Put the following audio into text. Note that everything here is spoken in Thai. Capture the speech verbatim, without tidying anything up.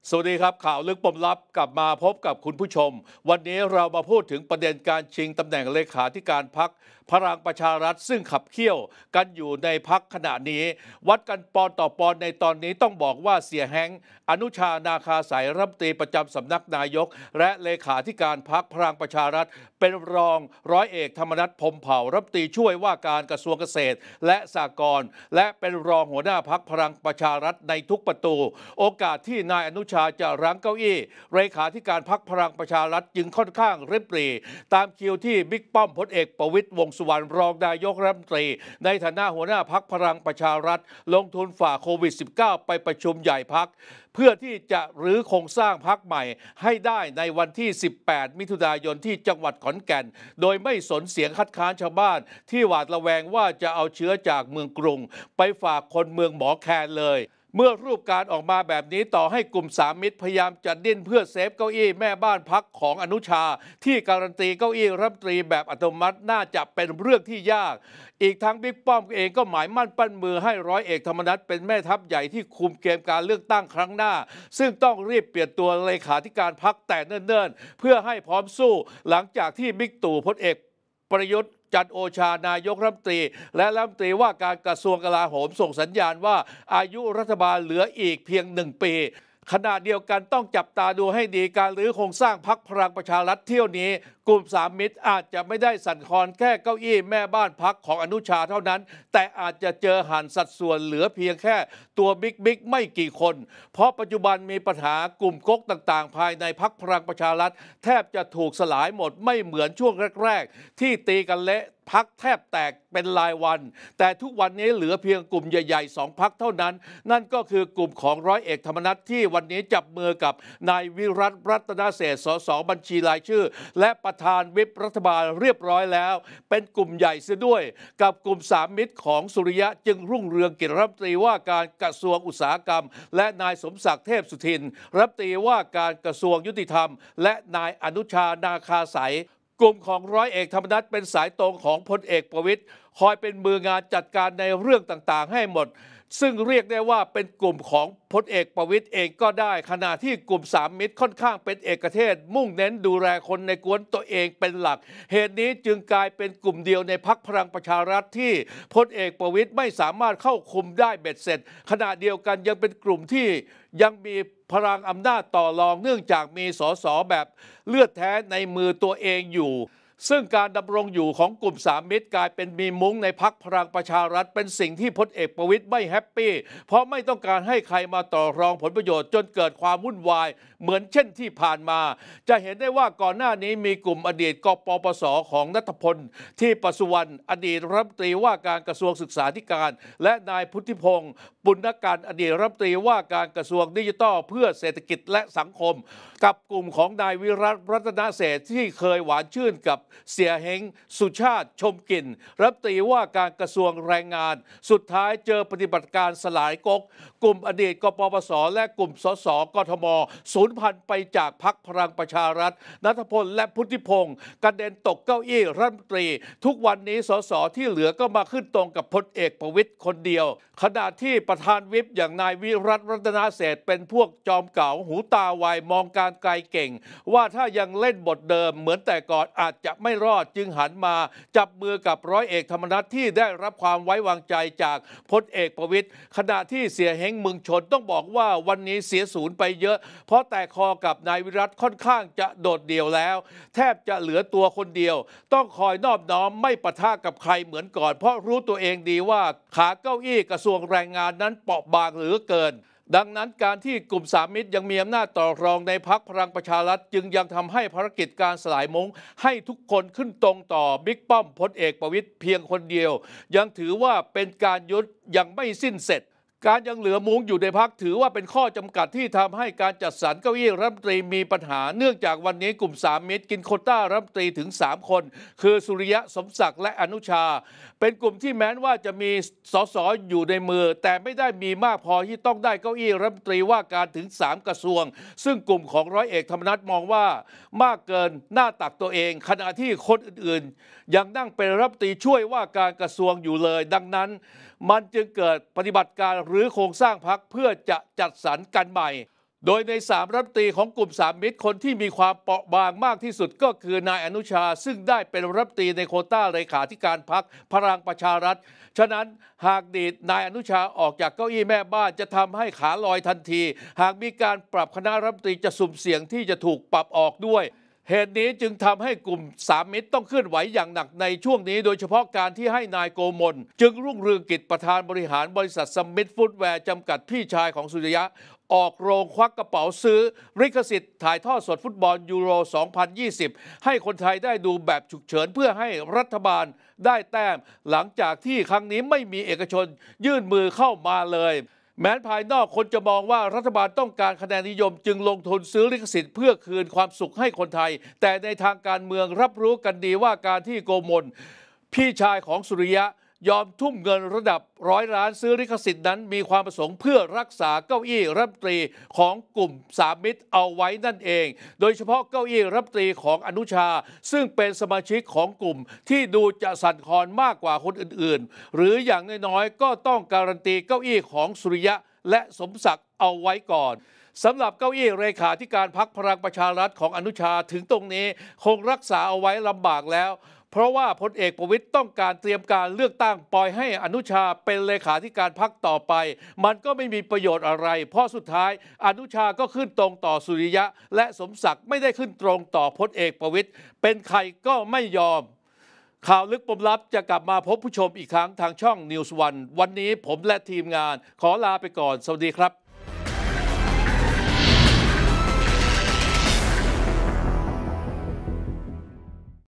สวัสดีครับข่าวลึกปมลับกลับมาพบกับคุณผู้ชมวันนี้เรามาพูดถึงประเด็นการชิงตำแหน่งเลขาธิการพรรคพลังประชารัฐซึ่งขับเคี่ยวกันอยู่ในพรรคขณะนี้วัดกันปอนต่อปอนในตอนนี้ต้องบอกว่าเสียแฮงอนุชานาคาสายรัฐมนตรีประจำสำนักนายกและเลขาธิการพรรคพลังประชารัฐเป็นรองร้อยเอกธรรมนัฐพรหมเผ่ารัฐมนตรีช่วยว่าการกระทรวงเกษตรและสหกรณ์และเป็นรองหัวหน้าพรรคพลังประชารัฐในทุกประตูโอกาสที่นายอนุชาจะรั้งเก้าอี้เลขาธิการพรรคพลังประชารัฐจึงค่อนข้างเรียบปรีตามคิวที่บิ๊กป้อมพลเอกประวิตรวงษ์สุวรรณรองนายกรัฐมนตรีในฐานะหัวหน้าพรรคพลังประชารัฐลงทุนฝ่าโควิด สิบเก้า ไปประชุมใหญ่พรรคเพื่อที่จะรื้อโครงสร้างพรรคใหม่ให้ได้ในวันที่ สิบแปด มิถุนายนที่จังหวัดขอนแก่นโดยไม่สนเสียงคัดค้านชาวบ้านที่หวาดระแวงว่าจะเอาเชื้อจากเมืองกรุงไปฝากคนเมืองหมอแคนเลยเมื่อรูปการออกมาแบบนี้ต่อให้กลุ่มสามมิตรพยายามจะดิ้นเพื่อเซฟเก้าอี้แม่บ้านพักของอนุชาที่การันตีเก้าอี้รัฐมนตรีแบบอัตโนมัติน่าจะเป็นเรื่องที่ยากอีกทั้งบิ๊กป้อมเองก็หมายมั่นปั้นมือให้ร้อยเอกธรรมนัฐเป็นแม่ทัพใหญ่ที่คุมเกมการเลือกตั้งครั้งหน้าซึ่งต้องรีบเปลี่ยนตัวเลขาธิการพรรคแต่เนิ่นๆเพื่อให้พร้อมสู้หลังจากที่บิ๊กตู่พลเอกประยุทธ์จันทร์โอชานายกรัฐมนตรีและรัฐมนตรีว่าการกระทรวงกลาโหมส่งสัญญาณว่าอายุรัฐบาลเหลืออีกเพียงหนึ่งปีขณะเดียวกันต้องจับตาดูให้ดีการรื้อโครงสร้างพรรคพลังประชารัฐเที่ยวนี้กลุ่มสามมิตรอาจจะไม่ได้สั่นคลอนแค่เก้าอี้แม่บ้านพรรคของอนุชาเท่านั้นแต่อาจจะเจอหันสัดส่วนเหลือเพียงแค่ตัวบิ๊กบิ๊กไม่กี่คนเพราะปัจจุบันมีปัญหากลุ่มก๊กต่างๆภายในพรรคพลังประชารัฐแทบจะถูกสลายหมดไม่เหมือนช่วงแรกๆที่ตีกันเละพักแทบแตกเป็นรายวันแต่ทุกวันนี้เหลือเพียงกลุ่มใหญ่ๆสองพักเท่านั้นนั่นก็คือกลุ่มของร้อยเอกธรรมนัฐที่วันนี้จับมือกับนายวิรัตรัตนเศรษฐ์สสบัญชีรายชื่อและประธานวิปรัฐบาลเรียบร้อยแล้วเป็นกลุ่มใหญ่เสียด้วยกับกลุ่มสามมิตรของสุริยะจึงรุ่งเรืองกิจรัฐมนตรีว่าการกระทรวงอุตสาหกรรมและนายสมศักดิ์เทพสุทินรัฐมนตรีว่าการกระทรวงยุติธรรมและนายอนุชานาคาสายกลุ่มของร้อยเอกธรรมนัฐเป็นสายตรงของพลเอกประวิตรคอยเป็นมืองานจัดการในเรื่องต่างๆให้หมดซึ่งเรียกได้ว่าเป็นกลุ่มของพลเอกประวิตรเองก็ได้ขณะที่กลุ่มสามมิตรค่อนข้างเป็นเอกเทศมุ่งเน้นดูแลคนในกวนตัวเองเป็นหลักเหตุนี้จึงกลายเป็นกลุ่มเดียวในพรรคพลังประชารัฐที่พลเอกประวิตรไม่สามารถเข้าคุมได้เบ็ดเสร็จขณะเดียวกันยังเป็นกลุ่มที่ยังมีพลังอำนาจต่อรองเนื่องจากมีสสแบบเลือดแท้ในมือตัวเองอยู่ซึ่งการดำรงอยู่ของกลุ่มสามมิตรกลายเป็นมีมุ้งในพรรคพลังประชารัฐเป็นสิ่งที่พลเอกประวิตรไม่แฮปปี้เพราะไม่ต้องการให้ใครมาต่อรองผลประโยชน์จนเกิดความวุ่นวายเหมือนเช่นที่ผ่านมาจะเห็นได้ว่าก่อนหน้านี้มีกลุ่มอดีตกปปสของณัฐพลที่ประสุวรรณอดีตรัฐมนตรีว่าการกระทรวงศึกษาธิการและนายพุทธิพงศ์ปุณณการอดีตรัฐมนตรีว่าการกระทรวงดิจิทัลเพื่อเศรษฐกิจและสังคมกับกลุ่มของนายวิรัตรัตนเศรษฐ์ที่เคยหวานชื่นกับเสียเฮงสุชาติชมกลิ่นรัฐมนตรีว่าการกระทรวงแรงงานสุดท้ายเจอปฏิบัติการสลายก๊กกลุ่มอดีตกปปสและกลุ่มสสกทมสูญพันธุ์ไปจากพรรคพลังประชารัฐณัฐพลและพุทธิพงศ์กระเด็นตกเก้าอี้รัฐมนตรีทุกวันนี้สสที่เหลือก็มาขึ้นตรงกับพลเอกประวิตรคนเดียวขณะที่ประธานวิปอย่างนายวิรัตรัตนเศรษฐ์เป็นพวกจอมเก่าหูตาไวมองการไกลเก่งว่าถ้ายังเล่นบทเดิมเหมือนแต่ก่อนอาจจะไม่รอดจึงหันมาจับมือกับร้อยเอกธรรมนัฐที่ได้รับความไว้วางใจจากพลเอกประวิตรขณะที่เสียเฮงเมืองชนต้องบอกว่าวันนี้เสียศูนย์ไปเยอะเพราะแตกคอกับนายวิรัตค่อนข้างจะโดดเดี่ยวแล้วแทบจะเหลือตัวคนเดียวต้องคอยนอบน้อมไม่ปะทะกับใครเหมือนก่อนเพราะรู้ตัวเองดีว่าขาเก้าอี้กระทรวงแรงงานนั้นเปราะบางเหลือเกินดังนั้นการที่กลุ่มสามมิตรยังมีอำนาจต่อรองในพรรคพลังประชารัฐจึงยังทำให้ภารกิจการสลายมุ้งให้ทุกคนขึ้นตรงต่อบิ๊กป้อมพลเอกประวิตรเพียงคนเดียวยังถือว่าเป็นการยุติยังไม่สิ้นเสร็จการยังเหลือมุ้งอยู่ในพรรคถือว่าเป็นข้อจำกัดที่ทำให้การจัดสรรเก้าอี้รัฐมนตรีมีปัญหาเนื่องจากวันนี้กลุ่มสามมิตรกินโควต้ารัฐมนตรีถึงสามคนคือสุริยะสมศักดิ์และอนุชาเป็นกลุ่มที่แม้ว่าจะมีสสอยู่ในมือแต่ไม่ได้มีมากพอที่ต้องได้เก้าอี้รัฐมนตรีว่าการถึงสามกระทรวงซึ่งกลุ่มของร้อยเอกธรรมนัฐมองว่ามากเกินหน้าตักตัวเองขณะที่คนอื่นๆยังนั่งเป็นรัฐมนตรีช่วยว่าการกระทรวงอยู่เลยดังนั้นมันจึงเกิดปฏิบัติการหรือโครงสร้างพรรคเพื่อจะจัดสรรกันใหม่โดยในสามรัฐมนตรีของกลุ่มสามมิตรคนที่มีความเปราะบางมากที่สุดก็คือนายอนุชาซึ่งได้เป็นรัฐมนตรีในโควต้าเลขาธิการพรรคพลังประชารัฐฉะนั้นหากดีดนายอนุชาออกจากเก้าอี้แม่บ้านจะทำให้ขาลอยทันทีหากมีการปรับคณะรัฐมนตรีจะสุ่มเสี่ยงที่จะถูกปรับออกด้วยเหตุนี้จึงทำให้กลุ่มสามมิตรต้องเคลื่อนไหวอย่างหนักในช่วงนี้โดยเฉพาะการที่ให้นายโกมลจึงรุ่งเรืองกิจประธานบริหารบริษัทสมิธฟุตแวร์จำกัดพี่ชายของสุริยะออกโรงควักกระเป๋าซื้อลิขสิทธิ์ถ่ายทอดสดฟุตบอลยูโร สองพันยี่สิบ ให้คนไทยได้ดูแบบฉุกเฉินเพื่อให้รัฐบาลได้แต้มหลังจากที่ครั้งนี้ไม่มีเอกชนยื่นมือเข้ามาเลยแม้ภายนอกคนจะมองว่ารัฐบาลต้องการคะแนนนิยมจึงลงทุนซื้อลิขสิทธิ์เพื่อคืนความสุขให้คนไทยแต่ในทางการเมืองรับรู้กันดีว่าการที่โกมลพี่ชายของสุริยะยอมทุ่มเงินระดับร้อยล้านซื้อลิขสิทธิ์นั้นมีความประสงค์เพื่อรักษาเก้าอี้รัฐมนตรีของกลุ่มสามมิตรเอาไว้นั่นเองโดยเฉพาะเก้าอี้รัฐมนตรีของอนุชาซึ่งเป็นสมาชิกของกลุ่มที่ดูจะสั่นคลอนมากกว่าคนอื่นๆหรืออย่างน้อยๆก็ต้องการันตีเก้าอี้ของสุริยะและสมศักดิ์เอาไว้ก่อนสำหรับเก้าอี้เลขาธิการพรรคพลังประชารัฐของอนุชาถึงตรงนี้คงรักษาเอาไว้ลำบากแล้วเพราะว่าพลเอกประวิตรต้องการเตรียมการเลือกตั้งปล่อยให้อนุชาเป็นเลขาธิการพรรคต่อไปมันก็ไม่มีประโยชน์อะไรเพราะสุดท้ายอนุชาก็ขึ้นตรงต่อสุริยะและสมศักดิ์ไม่ได้ขึ้นตรงต่อพลเอกประวิตรเป็นใครก็ไม่ยอมข่าวลึกปมลับจะกลับมาพบผู้ชมอีกครั้งทางช่อง นิวส์วัน วันนี้ผมและทีมงานขอลาไปก่อนสวัสดีครับ